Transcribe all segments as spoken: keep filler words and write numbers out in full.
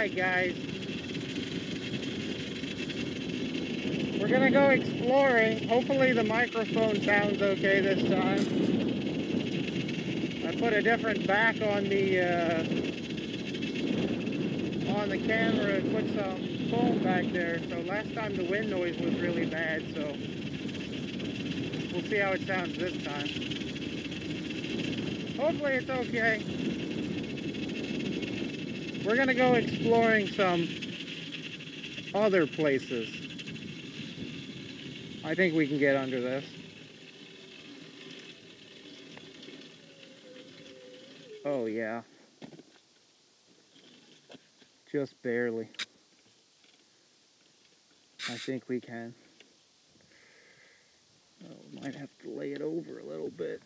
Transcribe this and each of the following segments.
Alright guys, we're gonna go exploring. Hopefully the microphone sounds okay this time. I put a different back on the uh, on the camera and put some foam back there, so last time the wind noise was really bad, so we'll see how it sounds this time. Hopefully it's okay. We're gonna go exploring some other places. I think we can get under this. Oh yeah. Just barely. I think we can. Oh, might have to lay it over a little bit.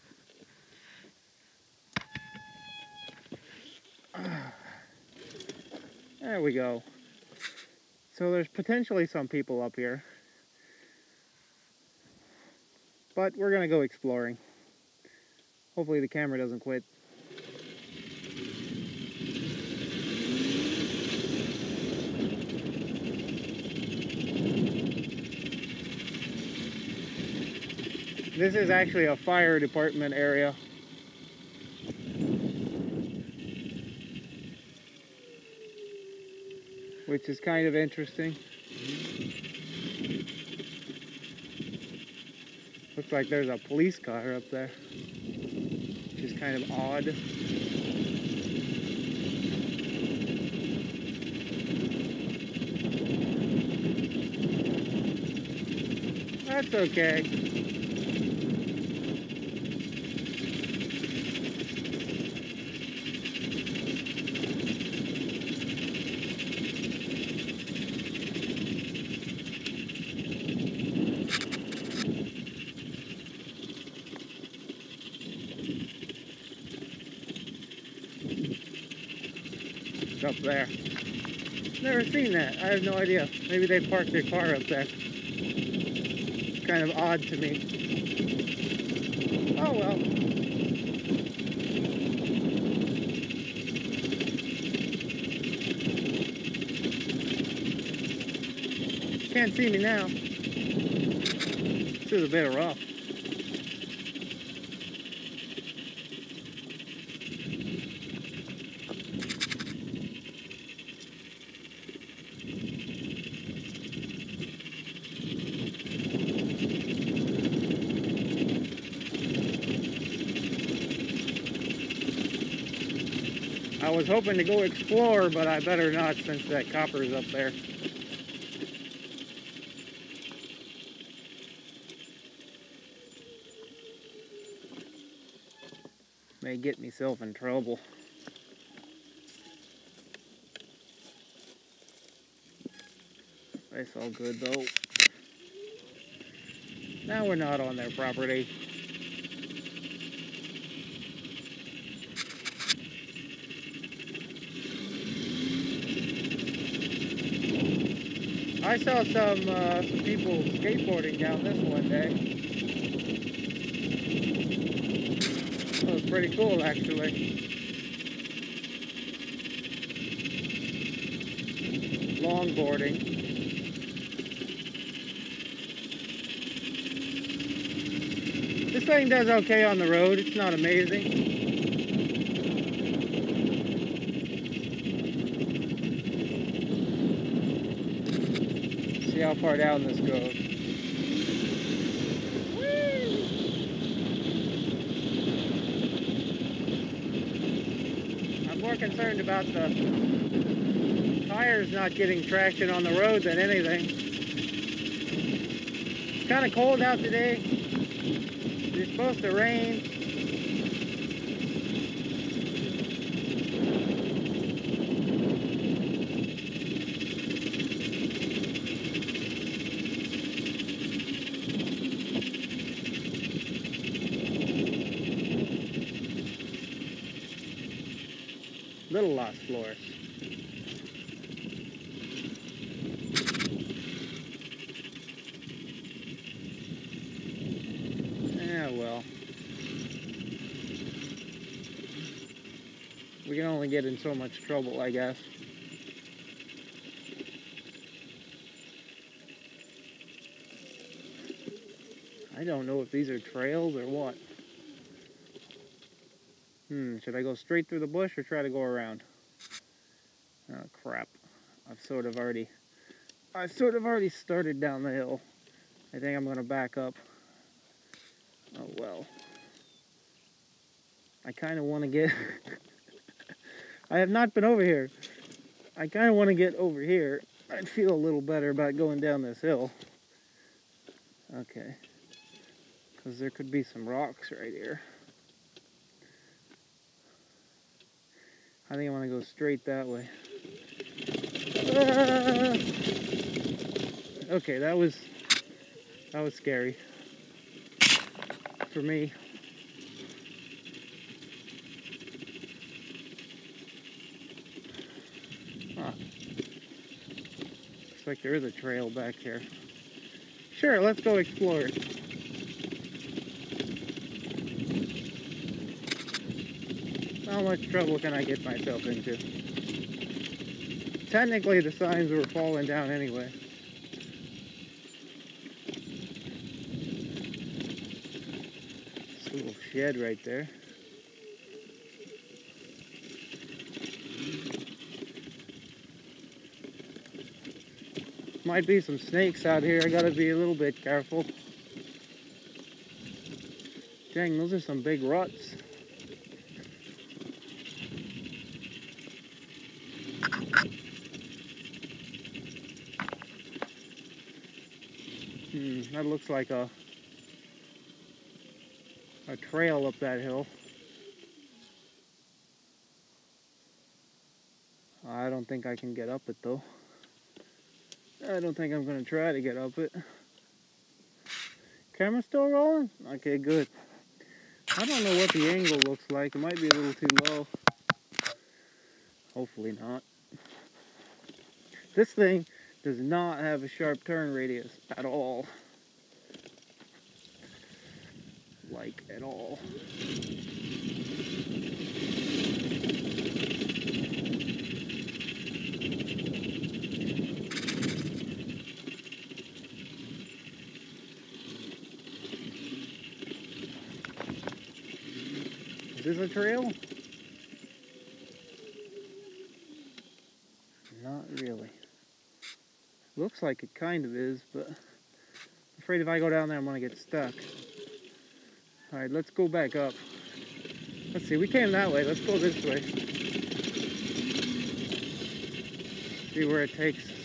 There we go. So there's potentially some people up here. But we're gonna go exploring. Hopefully the camera doesn't quit. This is actually a fire department area. Which is kind of interesting. Looks like there's a police car up there, which is kind of odd. That's okay. It's up there. Never seen that. I have no idea. Maybe they parked their car up there. It's kind of odd to me. Oh well. Can't see me now. This is a bit rough. I was hoping to go explore, but I better not since that copper's up there. May get myself in trouble. That's all good though. Now we're not on their property. I saw some uh, some people skateboarding down this one day. It was pretty cool actually. Longboarding. This thing does okay on the road. It's not amazing. See how far down this goes. Whee! I'm more concerned about the tires not getting traction on the road than anything. It's kind of cold out today. It's supposed to rain. Little Las Flores. Yeah, well. We can only get in so much trouble, I guess. I don't know if these are trails or what. Hmm, should I go straight through the bush or try to go around? Oh crap. I've sort of already I've sort of already started down the hill. I think I'm gonna back up. Oh well. I kinda wanna get I have not been over here. I kinda wanna get over here. I'd feel a little better about going down this hill. Okay. Because there could be some rocks right here. I think I want to go straight that way. Ah! Okay, that was that was scary for me. Huh. Looks like there is a trail back here. Sure, let's go explore it. How much trouble can I get myself into? Technically, the signs were falling down anyway. This little shed right there. Might be some snakes out here. I gotta be a little bit careful. Dang, those are some big ruts. Hmm, that looks like a a trail up that hill. I don't think I can get up it though. I don't think I'm gonna try to get up it. Camera still rolling? Okay, good. I don't know what the angle looks like. It might be a little too low. Hopefully not. This thing does not have a sharp turn radius at all. Like, at all. Is this a trail? Not really. Looks like it kind of is, but I'm afraid if I go down there I'm gonna get stuck. Alright, let's go back up. Let's see, we came that way. Let's go this way. See where it takes us.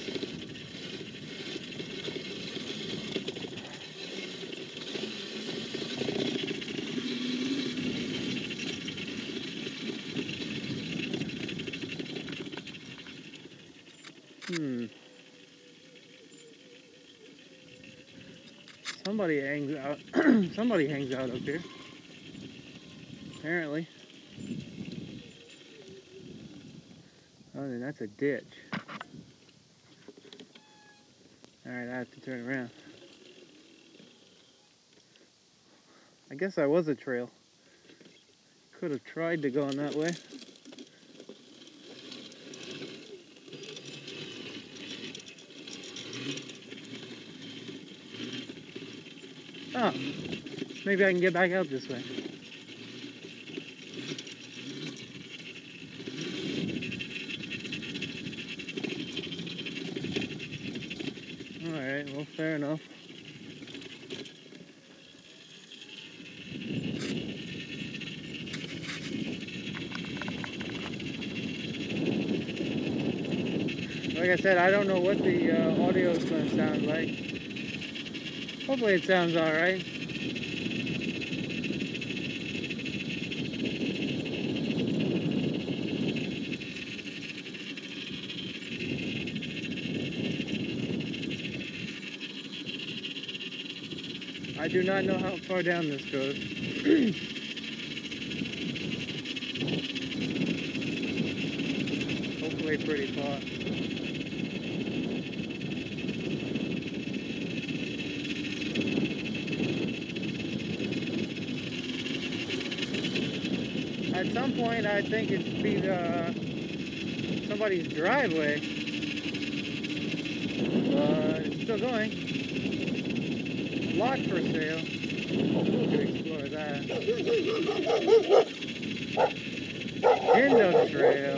Hmm. Somebody hangs out. Somebody hangs out up here. Apparently. Oh, then that's a ditch. Alright, I have to turn around. I guess that was a trail. Could have tried to go in that way. Oh, maybe I can get back out this way. Alright, well, fair enough. Like I said, I don't know what the uh, audio is going to sound like. Hopefully it sounds alright. I do not know how far down this goes. Hopefully pretty far. At some point, I think it'd be the, somebody's driveway, but it's still going. Lot for sale. We could explore that. Indo Trail.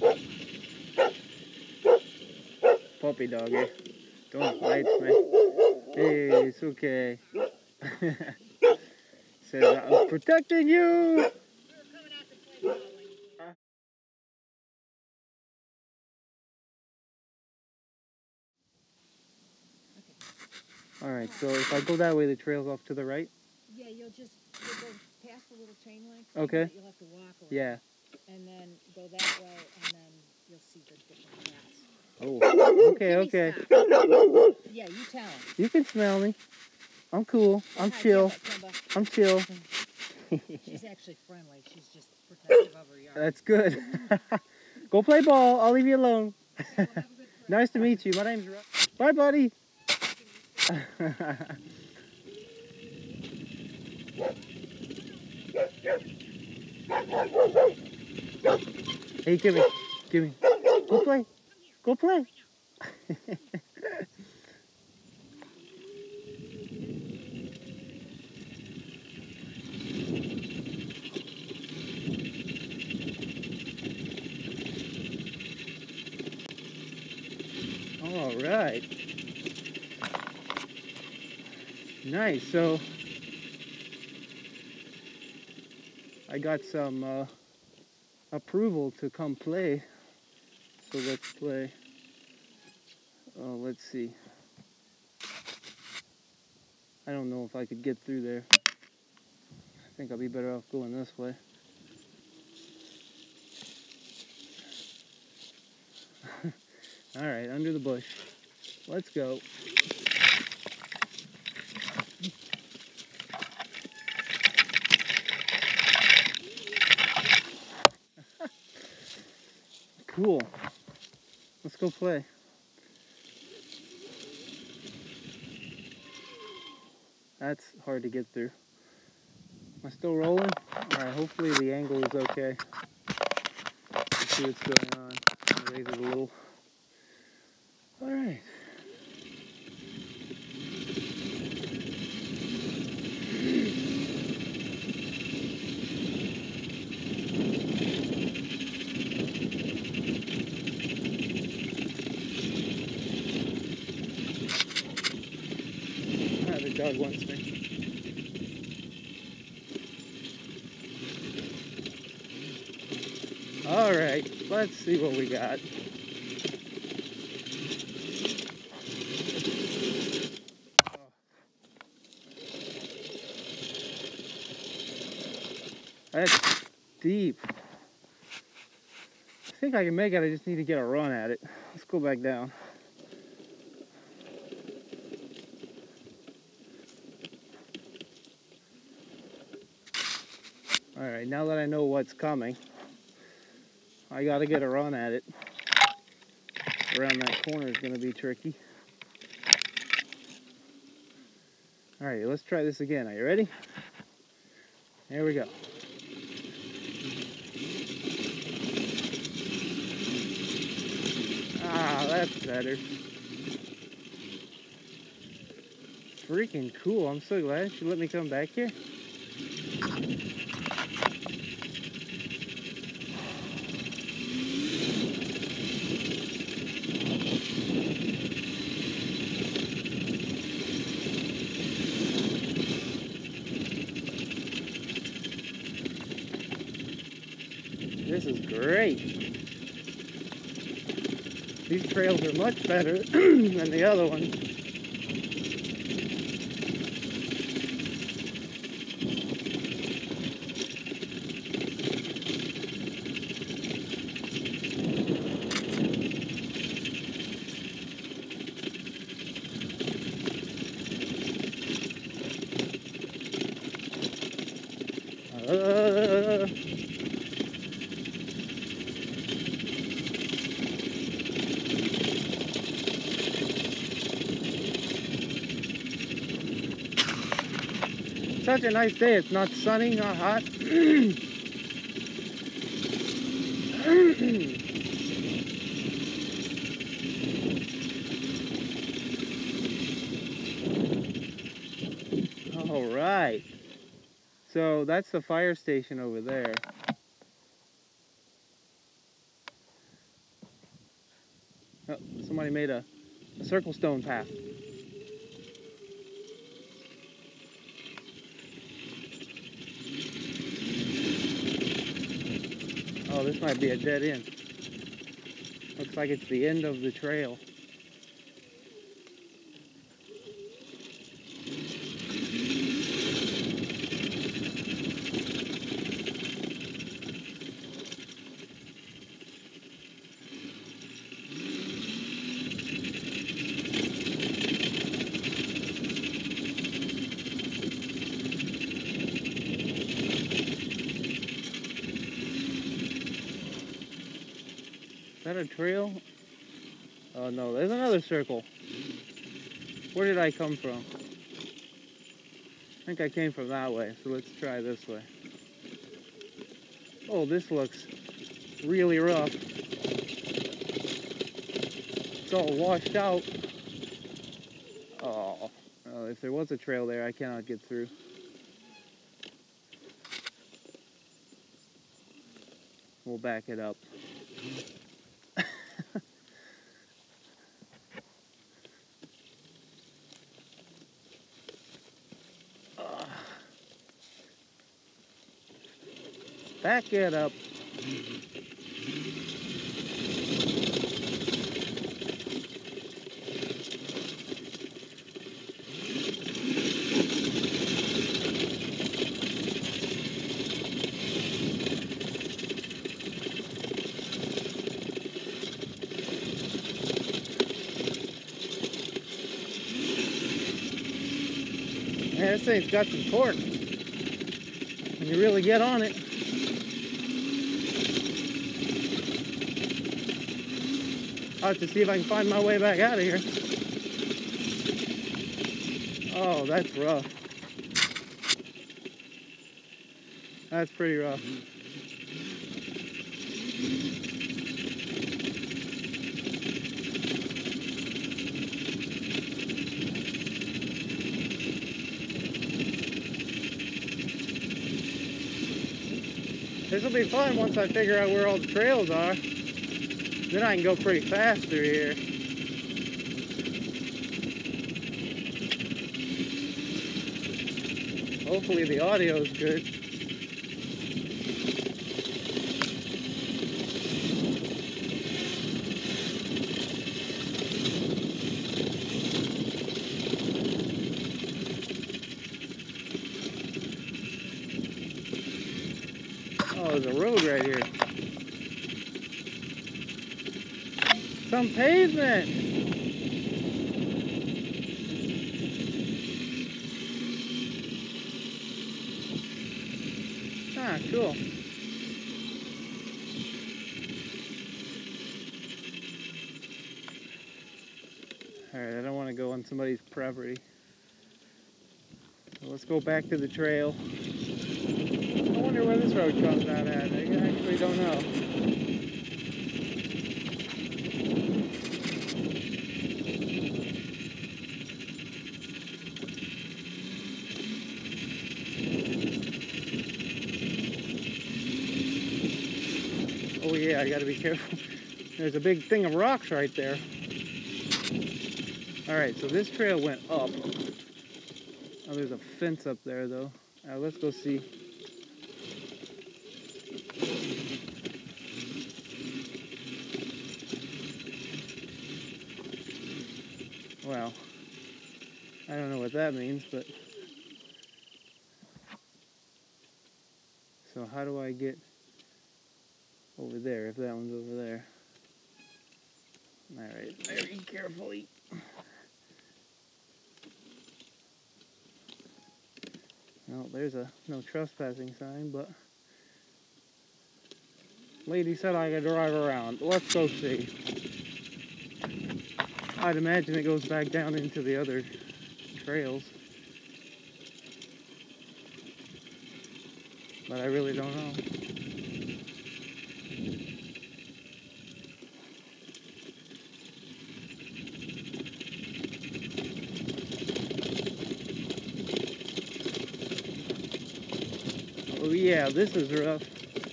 Puppy doggy. Don't bite me. Hey, it's okay. Says I'm protecting you. All right, so if I go that way, the trail's off to the right? Yeah, you'll just you'll go past the little chain link. Okay. You'll have to walk around. Yeah. And then go that way, and then you'll see the different paths. Oh, okay, okay. Stop. Yeah, you tell him. You can smell me. I'm cool. I'm Hi, chill. Kimba, Kimba. I'm chill. She's actually friendly. She's just protective of her yard. That's good. Go play ball. I'll leave you alone. Okay, well, have a good trip. Nice to meet you. My name's Rob. Bye, buddy. Hey, give me. Give me. Go play. Go play. All right. Nice. So I got some uh, approval to come play. So let's play. Oh, let's see. I don't know if I could get through there. I think I'll be better off going this way. All right, under the bush. Let's go. Cool. Let's go play. That's hard to get through. Am I still rolling? Alright, hopefully the angle is okay. Let's see what's going on. Raise it a little. Alright. Ah, the dog wants me. Alright, let's see what we got. That's deep. I think I can make it, I just need to get a run at it. Let's go back down. Alright, now that I know what's coming, I gotta get a run at it. Around that corner is gonna be tricky. Alright, let's try this again. Are you ready? Here we go. Ah, that's better. Freaking cool. I'm so glad she let me come back here. This is great. These trails are much better than the other ones. Uh, Such a nice day. It's not sunny, not hot. Oh All right. So that's the fire station over there. Oh, somebody made a, a circle stone path. Oh, this might be a dead end. Looks like it's the end of the trail. Is that a trail? Oh no, there's another circle. Where did I come from? I think I came from that way, so let's try this way. Oh, this looks really rough. It's all washed out. Oh, well, if there was a trail there, I cannot get through. We'll back it up. Back it up. Yeah, this thing's got some torque. When you really get on it. I'll have to see if I can find my way back out of here. Oh, that's rough. That's pretty rough. This will be fun once I figure out where all the trails are. Then I can go pretty fast through here. Hopefully the audio is good. Oh, there's a road right here. Some pavement. Ah, cool. Alright, I don't want to go on somebody's property. So let's go back to the trail. I wonder where this road comes out at. I actually don't know. Oh yeah, I gotta be careful. There's a big thing of rocks right there. Alright, so this trail went up. Oh, there's a fence up there though. Now let's go see. Well, I don't know what that means, but... So how do I get over there, if that one's over there? Alright, very carefully. Well, there's a no trespassing sign, but... Lady said I could drive around. Let's go see. I'd imagine it goes back down into the other trails. But I really don't know. Yeah, this is rough.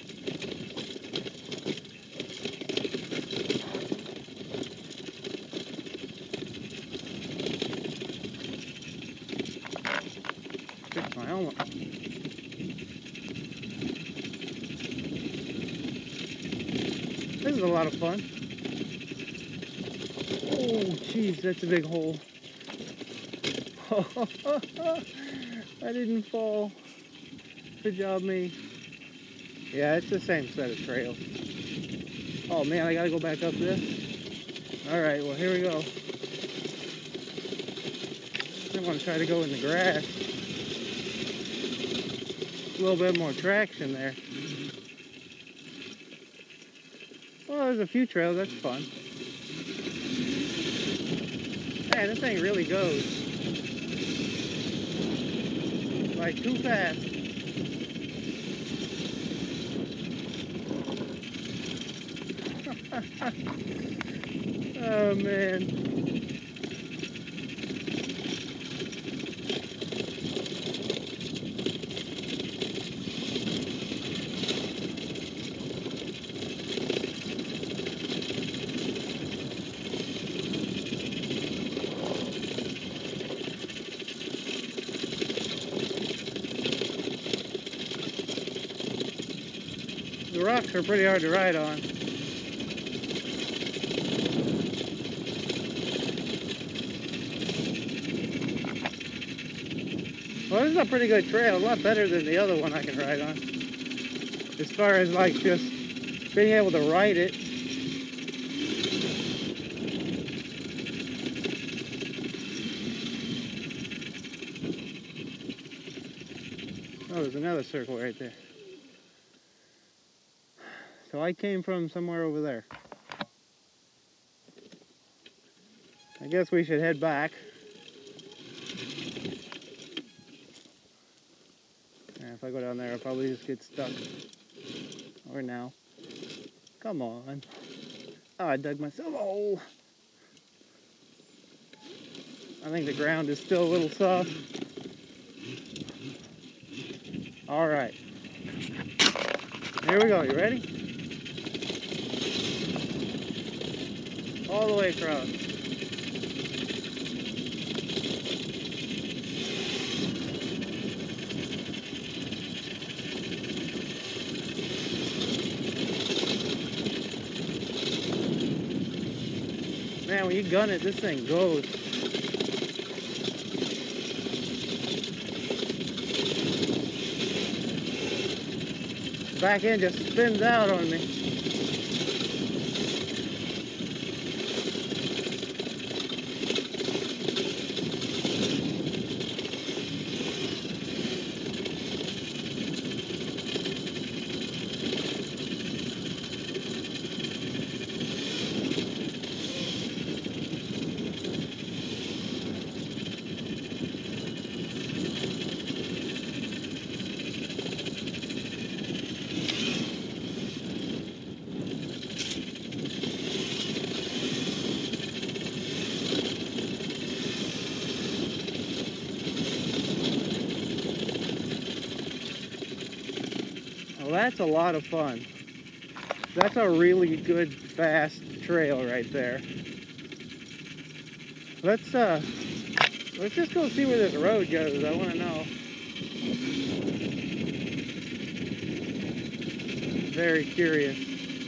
Fix my helmet. This is a lot of fun. Oh, jeez, that's a big hole. I didn't fall. Good job, me. Yeah, it's the same set of trails. Oh man, I gotta go back up this. Alright, well here we go. I want to try to go in the grass. A little bit more traction there. Well, there's a few trails, that's fun. Man, this thing really goes. Like, too fast. Oh, man. The rocks are pretty hard to ride on. Well, this is a pretty good trail, a lot better than the other one I can ride on. As far as like just being able to ride it. Oh, there's another circle right there. So I came from somewhere over there. I guess we should head back. And if I go down there, I'll probably just get stuck. Or now. Come on. Oh, I dug myself a hole. I think the ground is still a little soft. All right. Here we go. You ready? All the way across. Man, when you gun it, this thing goes. Back end just spins out on me. Well, that's a lot of fun. That's a really good, fast trail right there. Let's uh, let's just go see where this road goes. I want to know. Very curious.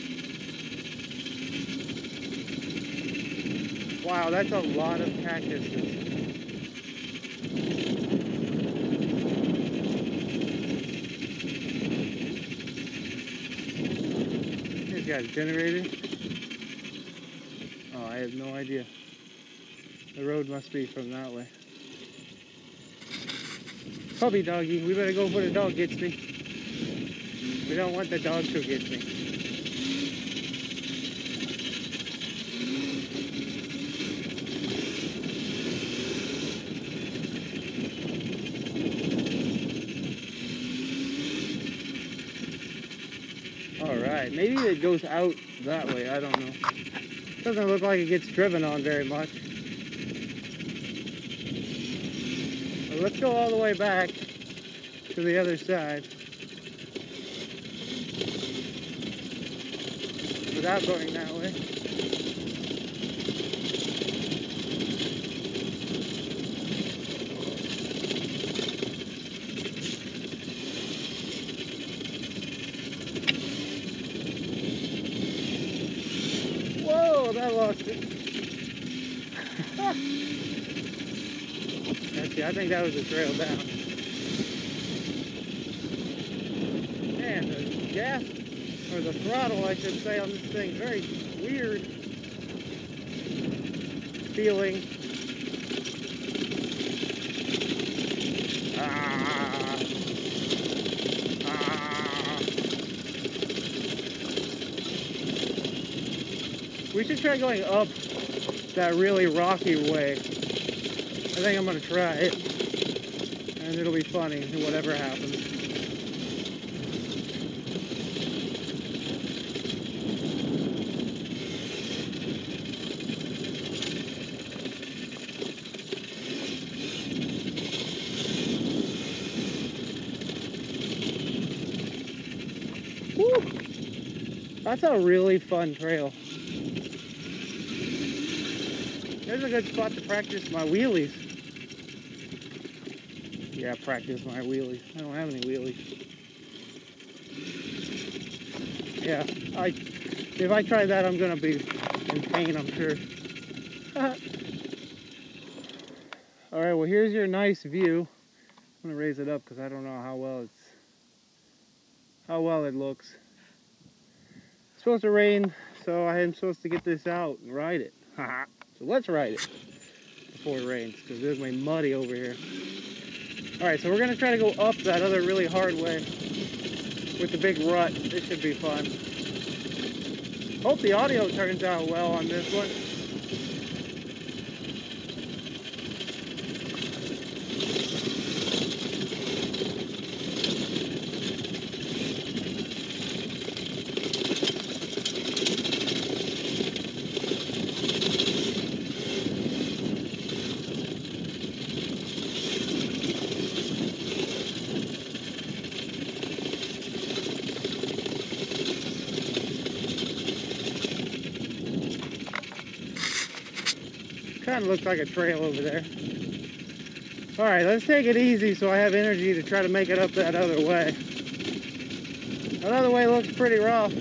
Wow, that's a lot of cactuses. He's got a generator. Oh, I have no idea. The road must be from that way. Puppy doggy, we better go before the dog gets me. We don't want the dog to get me. Alright, maybe it goes out that way, I don't know. Doesn't look like it gets driven on very much. Well, let's go all the way back to the other side. without going that way. Whoa, that lost it. Actually, I think that was a trail down. Man, the gas, or the throttle, I should say, on this thing, very weird feeling. Ah, ah. We should try going up that really rocky way. I think I'm gonna try it, and it'll be funny, whatever happens. Woo! That's a really fun trail. There's a good spot to practice my wheelies. Yeah, practice my wheelies. I don't have any wheelies. Yeah, I if I try that, I'm gonna be in pain, I'm sure. All right, well, here's your nice view. I'm gonna raise it up because I don't know how well it's how well it looks. It's supposed to rain, so I am supposed to get this out and ride it. So let's ride it before it rains, because it's way muddy over here. All right, so we're gonna try to go up that other really hard way with the big rut. This should be fun. Hope the audio turns out well on this one. Kind of looks like a trail over there. All right, let's take it easy so I have energy to try to make it up that other way. That other way looks pretty rough.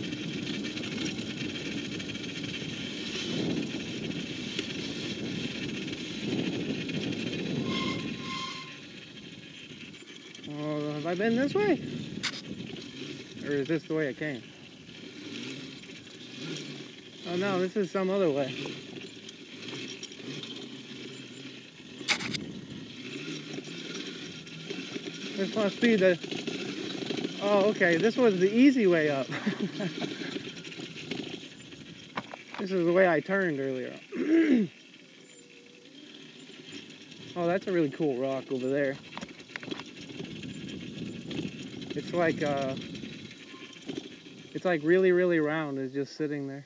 Oh, have I been this way? Or is this the way I came? Oh no, this is some other way. This must be the... Oh, okay, this was the easy way up. This is the way I turned earlier. Oh, that's a really cool rock over there. It's like, uh... it's like really, really round. It's just sitting there.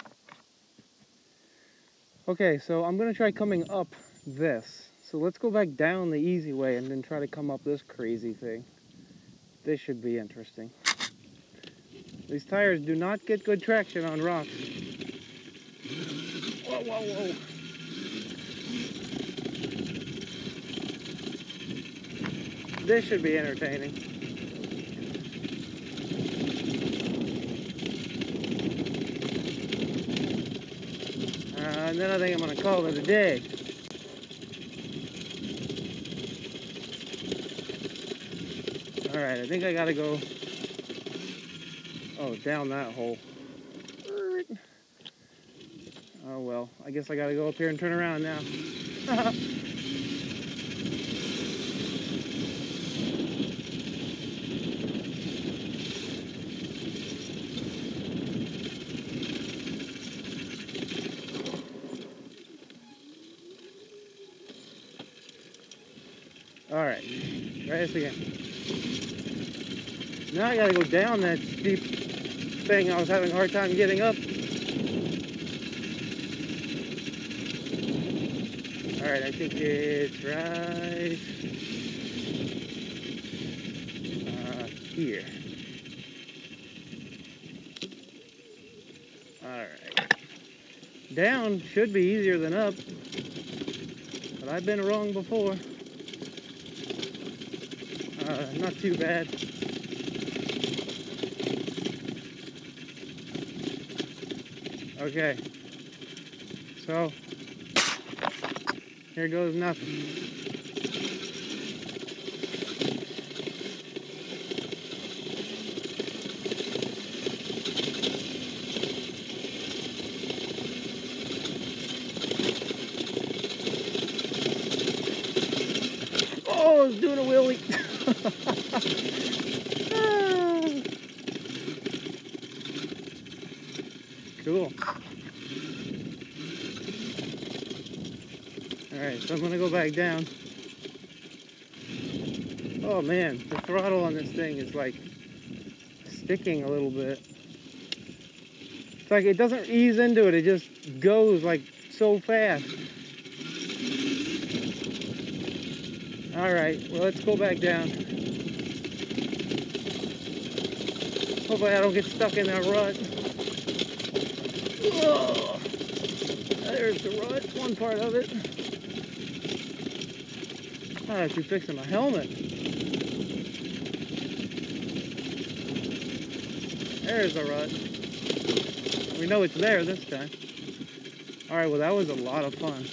Okay, so I'm gonna try coming up this. So let's go back down the easy way and then try to come up this crazy thing. This should be interesting. These tires do not get good traction on rocks. Whoa, whoa, whoa. This should be entertaining. Uh, and then I think I'm gonna call it a day. All right, I think I gotta go, oh, down that hole. Oh well, I guess I gotta go up here and turn around now. All right, try this again. Now I gotta go down that steep thing I was having a hard time getting up. All right, I think it's right uh, here. Alright. Down should be easier than up. But I've been wrong before. Uh, not too bad. Okay. So, here goes nothing. Oh, I was doing a wheelie. Cool. Alright, so I'm going to go back down. Oh man, the throttle on this thing is like sticking a little bit. It's like it doesn't ease into it, it just goes like so fast. Alright, well let's go back down. Hopefully I don't get stuck in that rut. Oh, there's the rut, one part of it. I have to be fixing my helmet. There's the rut. We know it's there this time. Alright, well that was a lot of fun.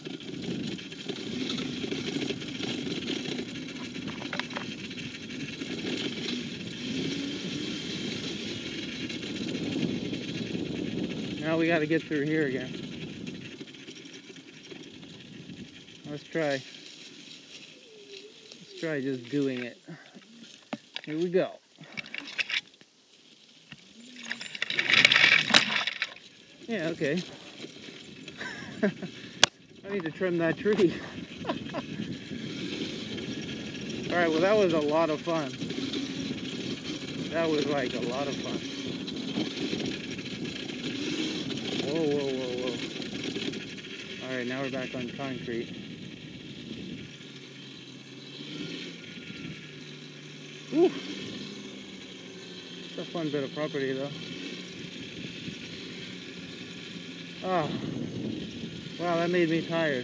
Now we got to get through here again. Let's try. Let's try just doing it. Here we go. Yeah, okay. I need to trim that tree. Alright, well that was a lot of fun. That was like a lot of fun. Whoa, whoa, whoa, whoa. Alright, now we're back on concrete. Whew. It's a fun bit of property though. Oh, wow, that made me tired.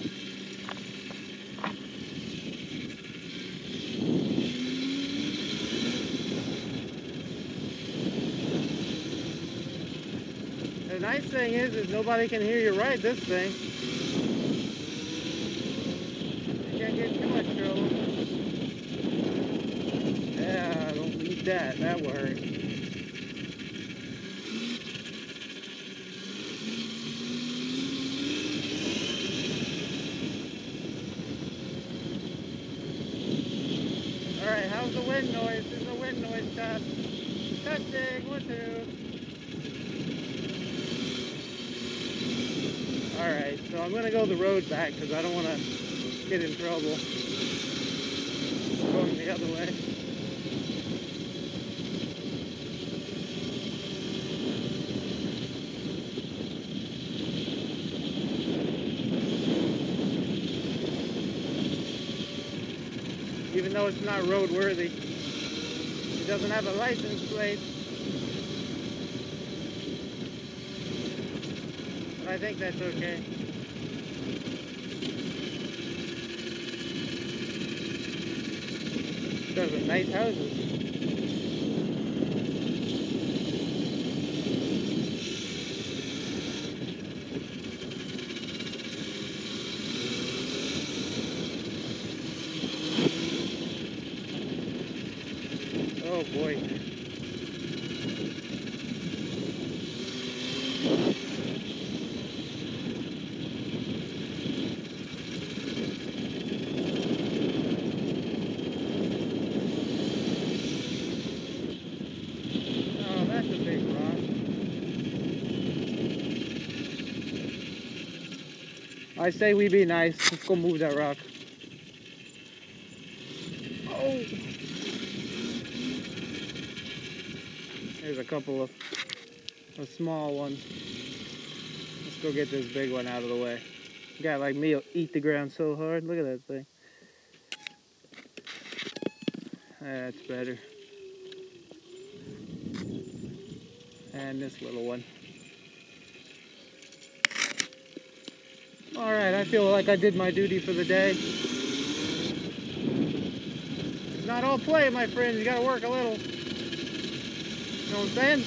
The nice thing is, is nobody can hear you ride this thing. You can't get too much trouble. Yeah, don't need that. That will hurt. Alright, how's the wind noise? This is a wind noise test. Testing, one, two. Alright, so I'm going to go the road back because I don't want to get in trouble going the other way. Even though it's not roadworthy. It doesn't have a license plate. But I think that's okay. Those are nice houses. Oh boy. Oh, that's a big rock. I say we be nice. Let's go move that rock. Oh! There's a couple of, of small ones. Let's go get this big one out of the way. A guy like me will eat the ground so hard. Look at that thing. That's better. And this little one. All right, I feel like I did my duty for the day. It's not all play, my friends. You gotta work a little. You know what I'm saying?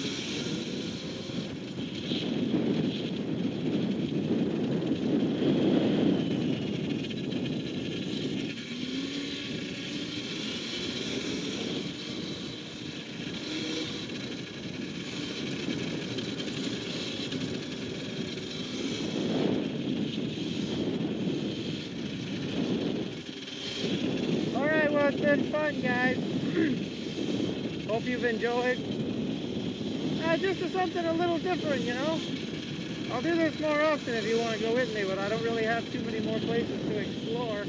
Alright, well, it's been fun, guys. Hope you've enjoyed. Uh, just something a little different, you know? I'll do this more often if you want to go with me, but I don't really have too many more places to explore.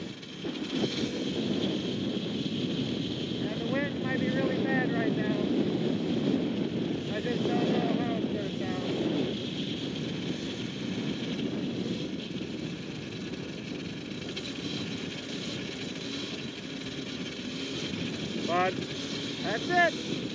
And the wind might be really bad right now. I just don't know how it's going to sound. But that's it.